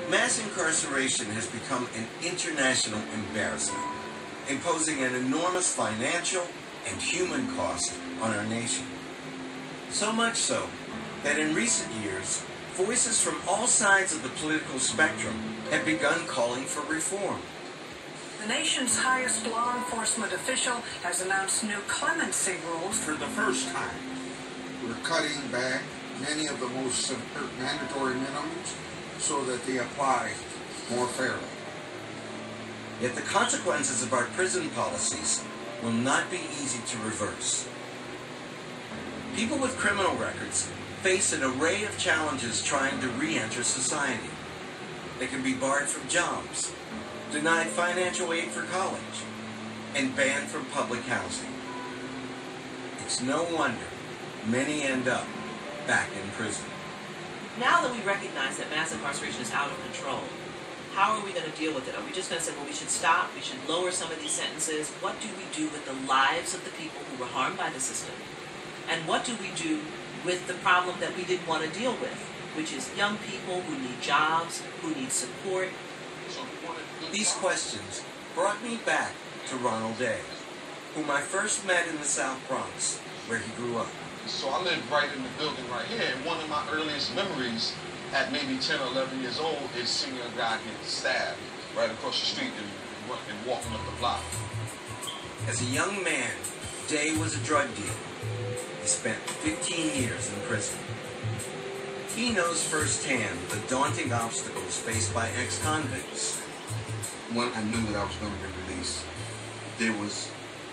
Mass incarceration has become an international embarrassment, imposing an enormous financial and human cost on our nation. So much so that in recent years, voices from all sides of the political spectrum have begun calling for reform. The nation's highest law enforcement official has announced new clemency rules for the first time. We're cutting back many of the most mandatory minimums so that they apply more fairly. Yet the consequences of our prison policies will not be easy to reverse. People with criminal records face an array of challenges trying to re-enter society. They can be barred from jobs, denied financial aid for college, and banned from public housing. It's no wonder many end up back in prison. Now that we recognize that mass incarceration is out of control, how are we going to deal with it? Are we just going to say, well, we should stop, we should lower some of these sentences? What do we do with the lives of the people who were harmed by the system? And what do we do with the problem that we didn't want to deal with, which is young people who need jobs, who need support? These questions brought me back to Ronald Day, whom I first met in the South Bronx, where he grew up. So I lived right in the building right here, and one of my earliest memories at maybe 10 or 11 years old is seeing a guy get stabbed right across the street and walking up the block. As a young man, Day was a drug dealer. He spent 15 years in prison. He knows firsthand the daunting obstacles faced by ex-convicts. When I knew that I was going to be released, there was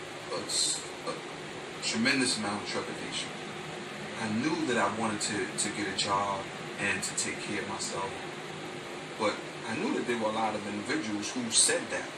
a tremendous amount of trepidation. I knew that I wanted to get a job and to take care of myself. But I knew that there were a lot of individuals who said that.